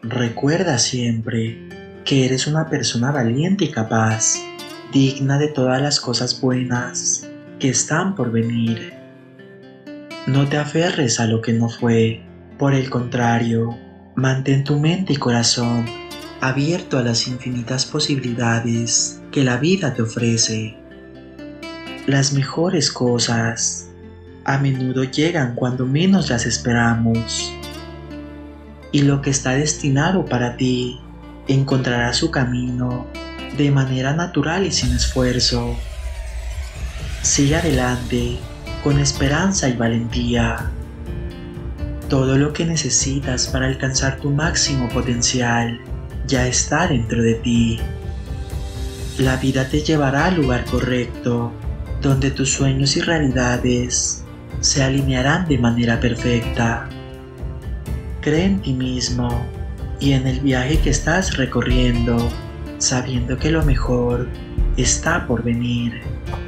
Recuerda siempre que eres una persona valiente y capaz, digna de todas las cosas buenas que están por venir. No te aferres a lo que no fue, por el contrario, mantén tu mente y corazón abierto a las infinitas posibilidades que la vida te ofrece. Las mejores cosas a menudo llegan cuando menos las esperamos. Y lo que está destinado para ti encontrará su camino de manera natural y sin esfuerzo. Sigue adelante con esperanza y valentía. Todo lo que necesitas para alcanzar tu máximo potencial ya está dentro de ti. La vida te llevará al lugar correcto, donde tus sueños y realidades se alinearán de manera perfecta. Cree en ti mismo y en el viaje que estás recorriendo, sabiendo que lo mejor está por venir.